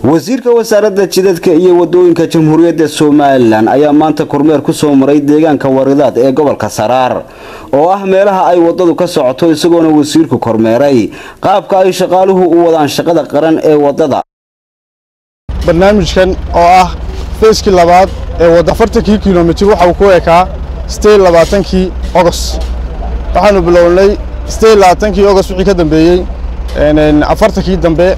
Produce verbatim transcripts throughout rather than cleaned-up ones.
wasiirka wasaaradda jidadka iyo wadooyinka jamhuuriyadda Soomaaliland ayaa maanta kormeer ku soo maray deegaanka Waridaad ee gobolka Saraar oo ah meelaha ay wadadu ka socoto isagoona wasiirku kormeeray qaabka ay shaqaaluhu u wadaan shaqada qaran ee wadada. barnaamijkan oo ah feeski labaad ee wada afartan kiiloomitir waxa uu ku ekaa siddeed iyo labaatan August waxaanu bilownay siddeed iyo labaatan August wixii ka dambeeyay een afartan dambe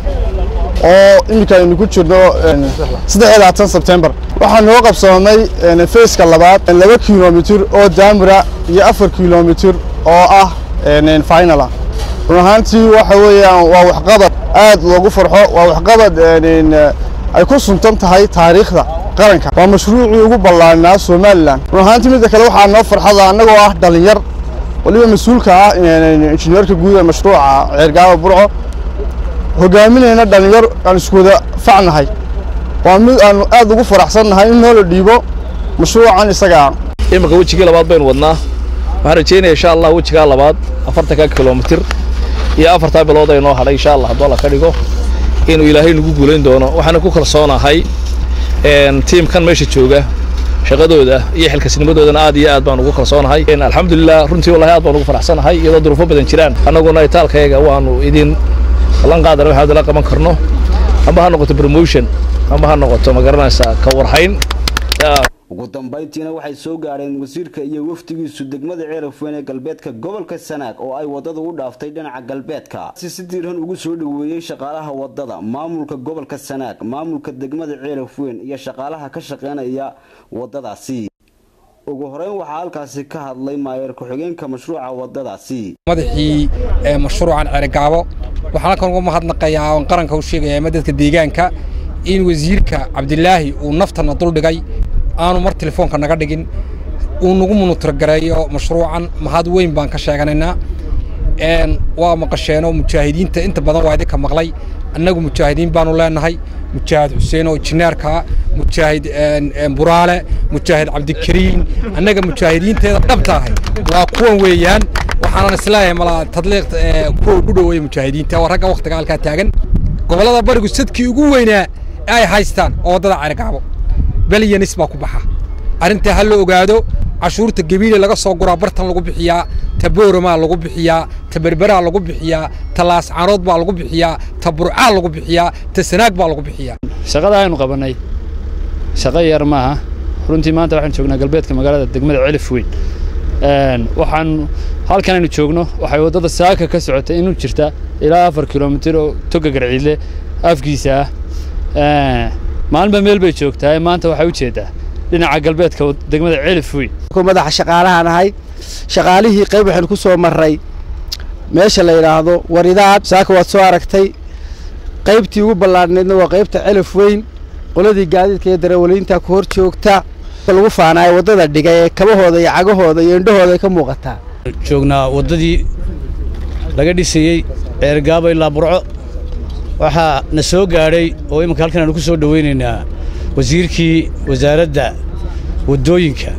oo imika aynu ku jirno saddex iyo labaatan September waxaan noo qabsoomay feeska labaad laba kiiloomitir oo daamira iyo afar kiiloomitir oo ah een final ah runaantii waxa weeyaan waa wax qabad aad loogu farxo waa wax qabad een ay ku suntan tahay taariikhda qaranka waa mashruucii ugu ballaarnaa Soomaaliland runaantii mid kale waxa noo farxada anagoo ah dhalinyar waliba mas'uulka ah injineerka guud ee mashruuca Ceergaabo Burco hogaaminayna dhalinyar aan isku wada facnahay waa mid aan aad ugu faraxsanahay in noo dhiibo mashruucan isaga imika wajiga labaad baynu wadnaa waxaan rajeynayaa insha Allah wajiga labaad afartan kiiloomitir iyo afartan bilood ay noo hadhay insha Allah hadoo la ka dhigo inuu Ilaahay nagu guuleyn doono waxaan ku kalsoonahay een teamkan meesha jooga shaqadooda iyo xilkasnimadoodana aad iyo aad baan ugu kalsoonahay in alxamdulillah runtii wallahi aad baan ugu faraxsanahay iyadoo duruufo badan jiraan anaguna itaalkayga waanu idin lan qaadar waxa la qaban karno ama ha noqoto promotion ama ha noqoto ma garanaysaa ka warhayn ugu dambeyntiina waxay soo gaareen wasiirka iyo wafdigiisu degmada Ceelafweyn ee galbeedka gobolka Sanaag oo ay wadada u dhaaftay dhinaca galbeedka si si diiran ugu soo dhaweeyay shaqaalaha wadada maamulka gobolka Sanaag maamulka degmada Ceelafweyn iyo shaqaalaha ka shaqeynaya wadadaasi ugu horeyn waxa halkaasi ka hadlay maayor ku-xigeenka mashruuca wadadaasi madaxii ee mashruucan Ceergaabo waxaan kan ugu mahadnaqayaa oo qaranka u sheegay madadka deegaanka in wasiirka Cabdilaahi uu naftana dul dhigay aanu mar telefoonka naga dhigin uu nagu monitor gareeyo mashruucan mahad weyn baan ka sheeganaynaa een waa maqasheeno mujaahidiinta inta badan waa idinka maqlay annagu mujaahidiin baanu leenahay mujaahid Xuseen oo injineerka mujaahid een Buraale mujaahid Cabdikariin annaga mujaahidiinteeda dhabta ah waa kuwan weeyaan waxaan islaahay mala tadliiq ku dhudhoweey mujaahidiinta oo ragga waqtiga halka taagan gobolada barigu sadkii ugu weynaa ay haystaan oo wadada Ceergaabo baliyan isba ku baxa arinta hal loo ogaado cashuurta gabiile laga soo guraa bartan lagu bixiyaa taboorama lagu bixiyaa taberbera lagu bixiyaa talaas caanood baa lagu bixiyaa taburca lagu bixiyaa tasanaag baa lagu bixiyaa shaqada aynu qabanay shaqo yar maaha runtii maanta waxaan joognaa galbeedka magaalada degmada Ceelafweyn een waxaan halkan aynu joogno waxay wadada saaka ka socotay inuu jirta ilaa afar kiiloomitir oo toga garciile afkiisa ah maalma meel bay joogtaa maanta waxa u jeedaa dhinaca galbeedka degmada Ceelafweyn ku madaxa shaqaalaha nahay shaqaalihii qayb waxaan ku soo maray meesha la yiraahdo Waridaad saaka waad soo aragtay qaybtii ugu ballaarneedna waa qaybta Ceelafweyn qoladii gaadiidka ee darawaliinta ku hor joogta lagu faanaay wadada dhigay ee kabahooda iyo cagahooda iyo indhahooda ka muuqata joognaa wadadii laga dhisayay Ceergaabo ilaa Burco waxa na soo gaaray oo imika halkan aan ku soo dhaweynaynaa wasiirkii wasaaradda wadooyinka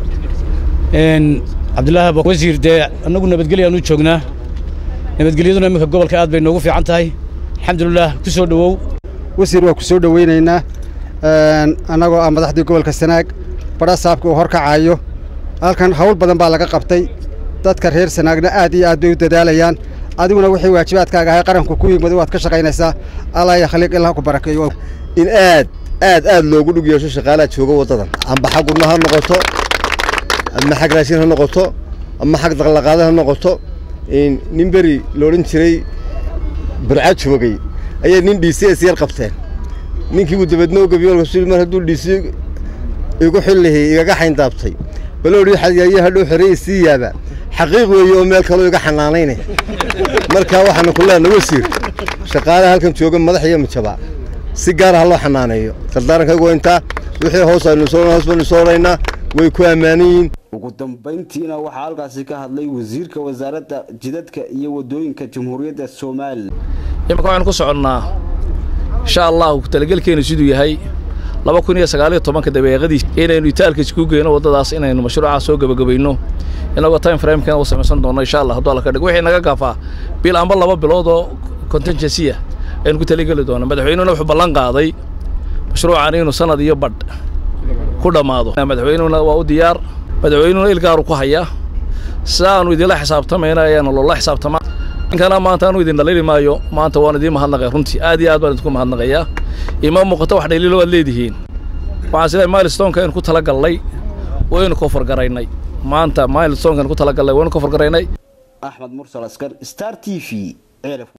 een Cabdilaahi wasiir de anagu nabadgelyo aanu joognaa nabadgelyaduna imika gobolka aad bay noogu fiican tahay alxamdulillah ku soo dhawow wasiir waa ku soo dhaweynaynaa een anagoo ah madaxdii gobolka Sanaag bara saabka oo horkacayo halkan hawl badan baa laga qabtay dadka reer Sanaagna aad iyo aad bay u dadaalayaan adiguna wixii waajibaadkaaga ah qaranku ku yimid waad ka shaqaynaysaa Allah ya khaliq ilaaha ku barakeeyo in aad aad aad loogu dhug yeesho shaqaalaha jooga wadadan amba xaquna ha noqoto ama xaq raashin ha noqoto ama xaq daqlaqaada ha noqoto in nimbari loorin jiray burcad joogay ayay nin D C S yar qabteen ninkii uu dabadnoo gabiyo rasuul mar haduu D C igu xillihi iga xayn daabtay baloori xadiyaha hadhow xirey siyaaba xaqiiq weeyo meel kale iga xanaanaynay marka waxaan ku leenahay wasiir shaqaalaha halkan jooga madax iyo mijaba si gaar ah loo xanaaneeyo saldaarankagu inta wixii hoos aynu soo hoosban soo raynaa way ku amaanayeen ugu dambeyntiina waxa halkaasi ka hadlay wasiirka wasaaradda jidadka iyo wadooyinka jamhuuriyadda Soomaaliland imika waxaan ku soconnaa insha Allah talagalkeena sidoo yahay laba kun iyo sagaal iyo toban daqiiqadii inaynu itaalka isku geeyno wadadaas inaynu mashruuca soo gabagabayno inaga time frame kan oo samaysan doono insha Allah hadoo la ka dhigo wixii naga gaafaa bil amba laba bilood oo contingency aynu ku talageli doonaa madaxweynuhuna wuxuu ballan qaaday mashruucan inuu sanad iyo badh ku dhammaado madaxweynuhuna waa u diyaar madaxweynuhuna ilgaaru ku hayaa sidaanu idinla xisaabtamayna ayaanu loola xisaabtamaa inkana maanta aanu idin dhalili maayo maanta waan idiin mahadnaqay runtii aad iyo aad baan idinku mahadnaqayaa ima muuqato wax dhaliilo aad leedihiin waxaan sidaa milestone-ka aynu ku talagalnay waynu koonfurgaraynay maanta milestone-ka aynu ku talagalnay waynu koonfurgaraynay Axmed Mursal Askar Star T V.